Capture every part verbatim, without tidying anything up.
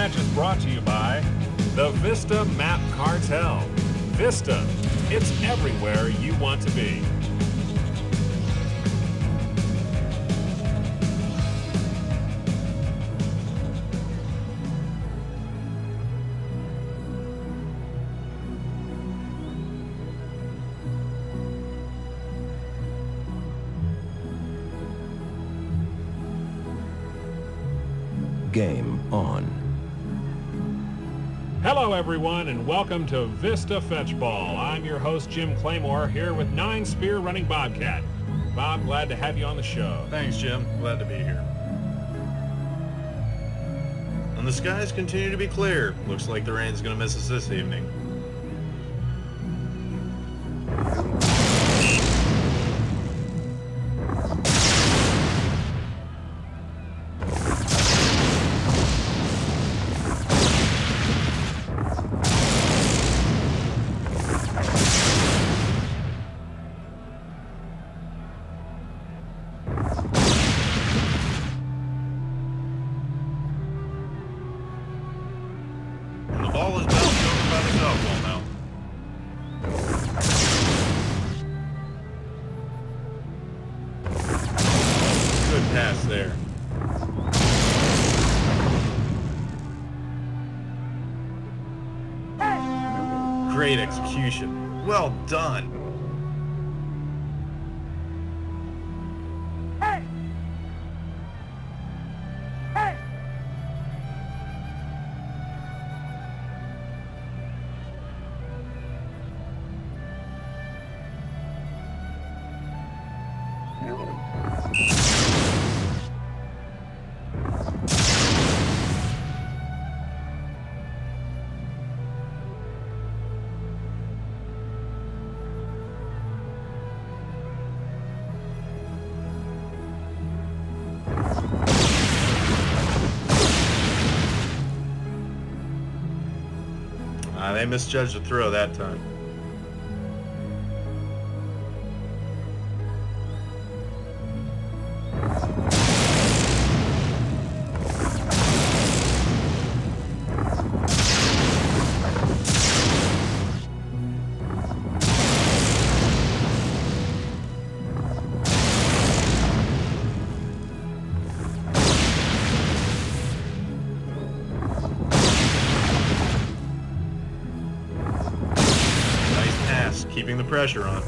match is brought to you by the Vista Map Cartel. Vista, it's everywhere you want to be. Game on. Hello everyone and welcome to Vista Fetchball. I'm your host Jim Claymore here with Nine Spear running Bobcat. Bob, glad to have you on the show. Thanks, Jim. Glad to be here. And the skies continue to be clear. Looks like the rain's going to miss us this evening. Ball is bounced over by the softball now. Good pass there. Great execution. Well done. Uh, they misjudged the throw that time. Keeping the pressure on.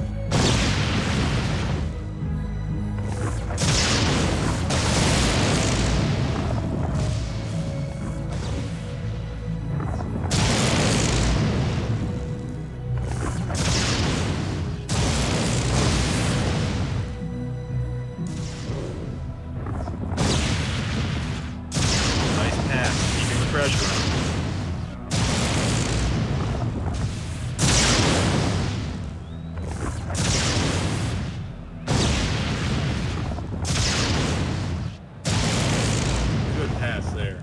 Nice pass, keeping the pressure on. Pass there.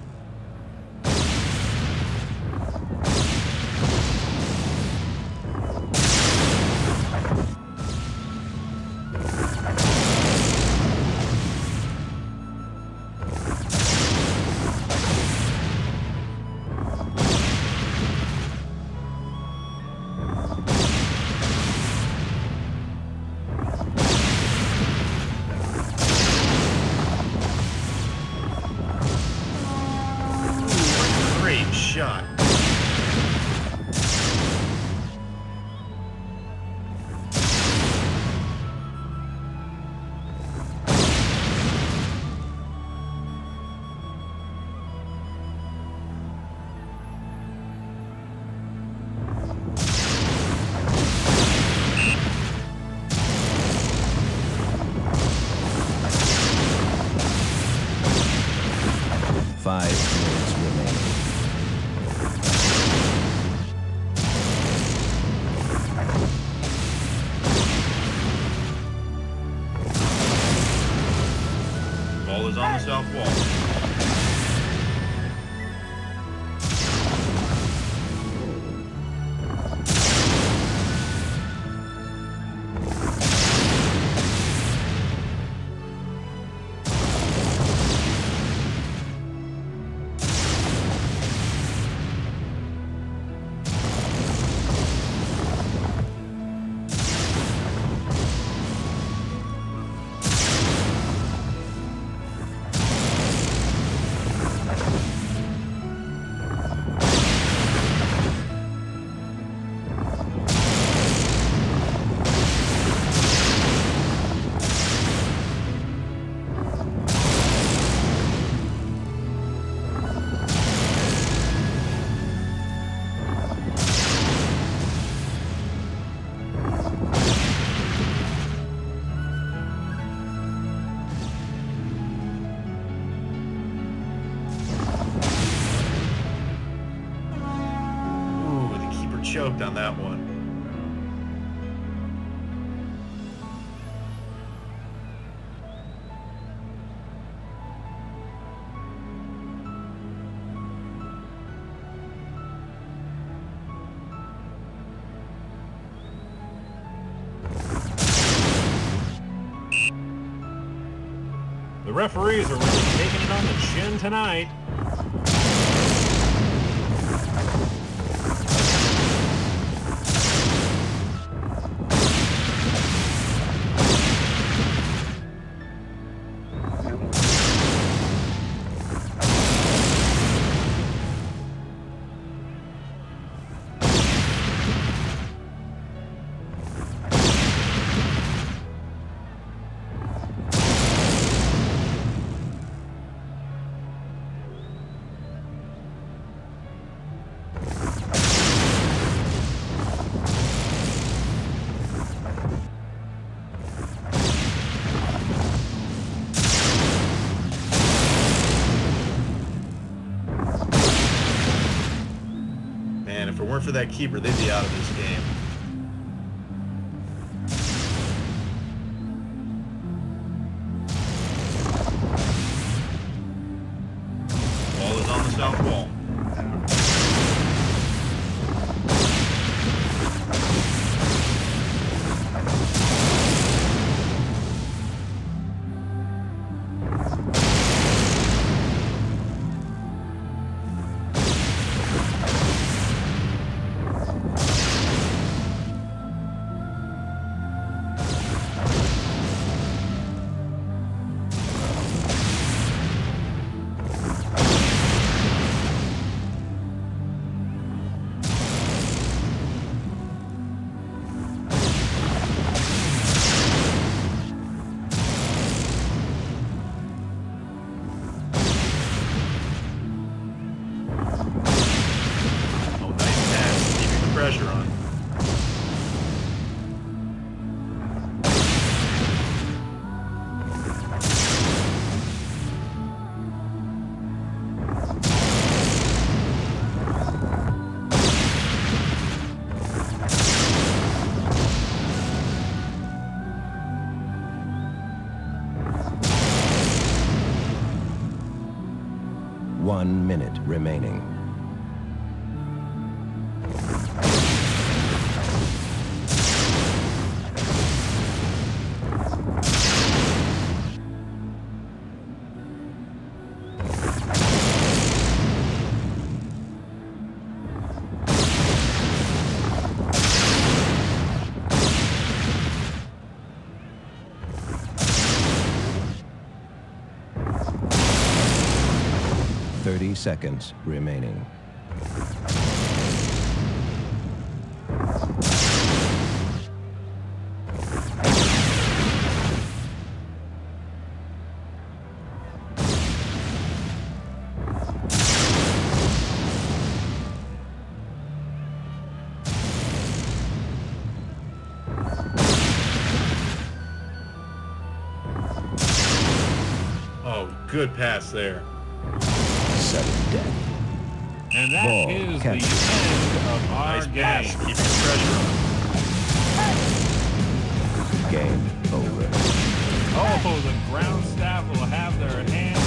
Shot. Five minutes remaining. Ball is on the south wall. choked on that one. The referees are really taking it on the chin tonight. Man, if it weren't for that keeper, they'd be out of this game. Ball is on the south wall. Pressure on. One minute remaining. Thirty seconds remaining. Oh, good pass there. Sudden death. And that Ball is catch. the end of our Nice game. pass, keeping the pressure on. Game over. Oh, the ground staff will have their hands